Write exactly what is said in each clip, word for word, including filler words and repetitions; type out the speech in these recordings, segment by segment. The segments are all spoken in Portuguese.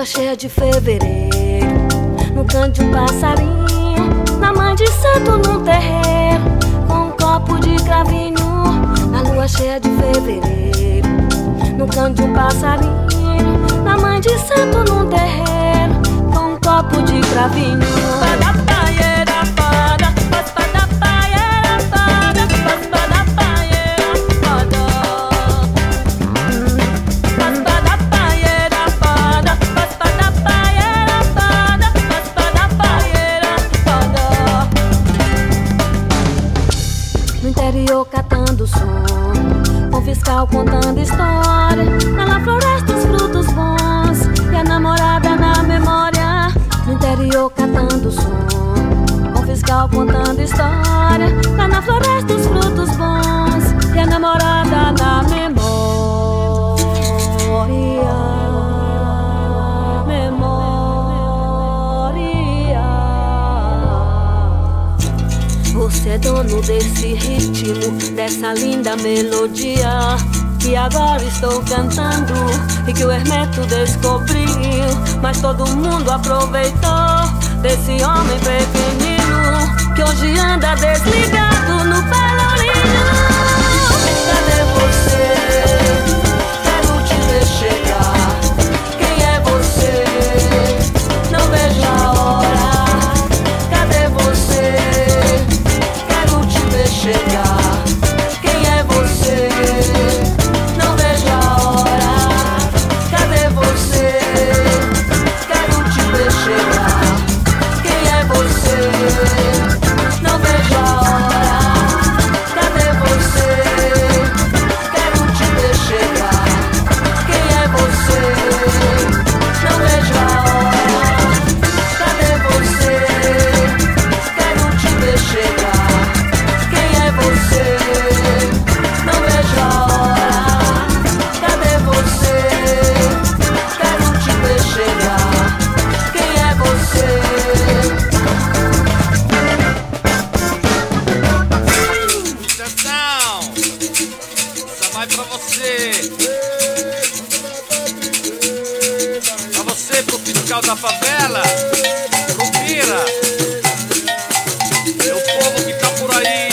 cheia de fevereiro, no canto de um passarinho, na mãe de santo num terreiro, com um copo de cravinho. Na lua cheia de fevereiro, no canto de um passarinho, na mãe de santo num terreiro, com um copo de cravinho. Catando som, com fiscal contando história, lá na floresta os frutos bons e a namorada na memória. No interior catando som, com fiscal contando história, lá na floresta os frutos bons e a namorada na memória. Você é dono desse ritmo, dessa linda melodia que agora estou cantando e que o Hermeto descobriu, mas todo mundo aproveitou desse homem pequenino que hoje anda desligado no pelourinho. Cadê você? Quero te ver chegar. Quem é você? Não vejo a hora. Cadê você? Chegar. Quem é você? Não vejo a hora. Cadê você? Quero te ver chegar. Quem é você? Não vejo a hora. Cadê você? Quero te ver chegar. Quem é você? Não vejo a hora. Cadê você? Quero te ver chegar. Você, não vejo a hora. Cadê você? Quero te ver chegar. Quem é você? Atenção! Essa vai pra você. Pra você, pro fiscal da favela. Confira. Meu povo que tá por aí.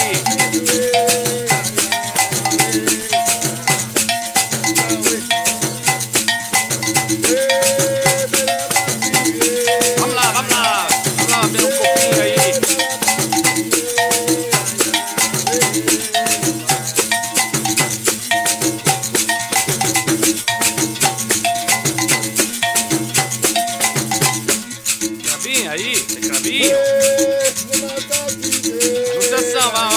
Aí, tem cravinho. Atenção, vai,